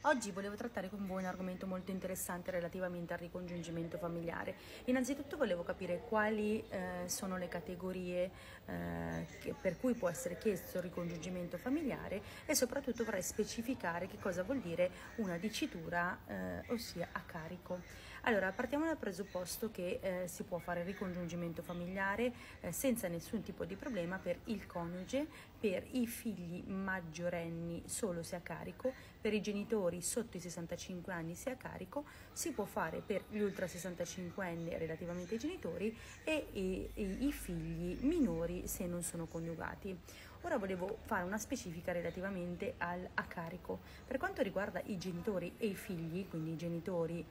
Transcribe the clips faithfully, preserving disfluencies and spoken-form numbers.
Oggi volevo trattare con voi un argomento molto interessante relativamente al ricongiungimento familiare. Innanzitutto volevo capire quali eh, sono le categorie eh, che- per cui può essere chiesto il ricongiungimento familiare e soprattutto vorrei specificare che cosa vuol dire una dicitura, eh, ossia a carico. Allora, partiamo dal presupposto che eh, si può fare il ricongiungimento familiare eh, senza nessun tipo di problema per il coniuge, per i figli maggiorenni solo se a carico, per i genitori sotto i sessantacinque anni se a carico, si può fare per gli ultra sessantacinque anni relativamente ai genitori e, e, e i figli minori se non sono coniugati. Ora volevo fare una specifica relativamente al a carico. Per quanto riguarda i genitori e i figli, quindi i genitori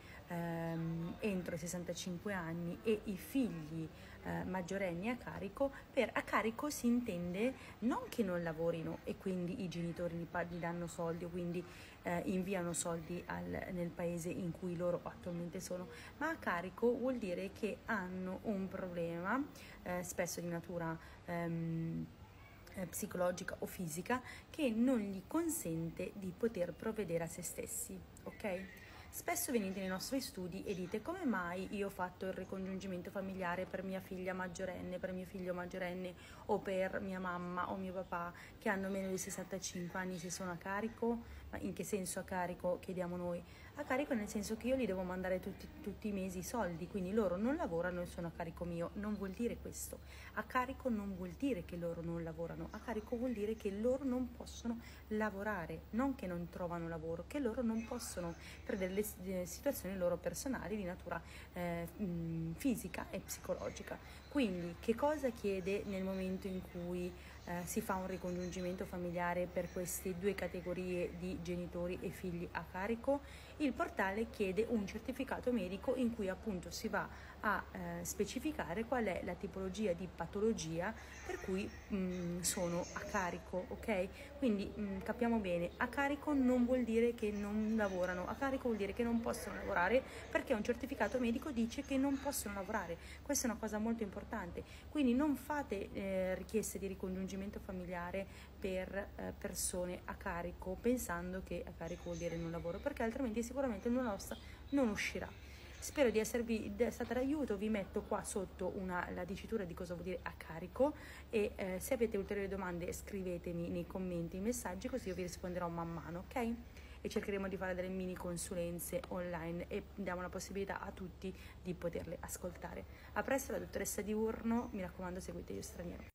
ehm, entro i sessantacinque anni e i figli eh, maggiorenni a carico, per a carico si intende non che non lavorino e quindi i genitori gli, gli danno soldi o quindi eh, inviano soldi al, nel paese in cui loro attualmente sono, ma a carico vuol dire che hanno un problema, eh, spesso di natura ehm, eh, psicologica o fisica, che non gli consente di poter provvedere a se stessi, ok? Spesso venite nei nostri studi e dite: come mai io ho fatto il ricongiungimento familiare per mia figlia maggiorenne, per mio figlio maggiorenne o per mia mamma o mio papà che hanno meno di sessantacinque anni se sono a carico? Ma in che senso a carico, chiediamo noi? A carico nel senso che io li devo mandare tutti, tutti i mesi i soldi, quindi loro non lavorano e sono a carico mio. Non vuol dire questo. A carico non vuol dire che loro non lavorano, a carico vuol dire che loro non possono lavorare, non che non trovano lavoro, che loro non possono per delle situazioni loro personali di natura eh, fisica e psicologica. Quindi che cosa chiede nel momento in cui eh, si fa un ricongiungimento familiare per queste due categorie di genitori e figli a carico? Il portale chiede un certificato medico in cui appunto si va a eh, specificare qual è la tipologia di patologia per cui mh, sono a carico, ok? Quindi mh, capiamo bene, a carico non vuol dire che non lavorano, a carico vuol dire che non possono lavorare perché un certificato medico dice che non possono lavorare. Questa è una cosa molto importante, quindi non fate eh, richieste di ricongiungimento familiare per eh, persone a carico pensando che a carico vuol dire non lavoro, perché altrimenti sicuramente il nostra non uscirà. Spero di esservi stata d'aiuto, vi metto qua sotto una, la dicitura di cosa vuol dire a carico e eh, se avete ulteriori domande scrivetemi nei commenti, nei messaggi, così io vi risponderò man mano, ok? E cercheremo di fare delle mini consulenze online e diamo la possibilità a tutti di poterle ascoltare. A presto, la dottoressa Diurno, mi raccomando seguite Io Straniero.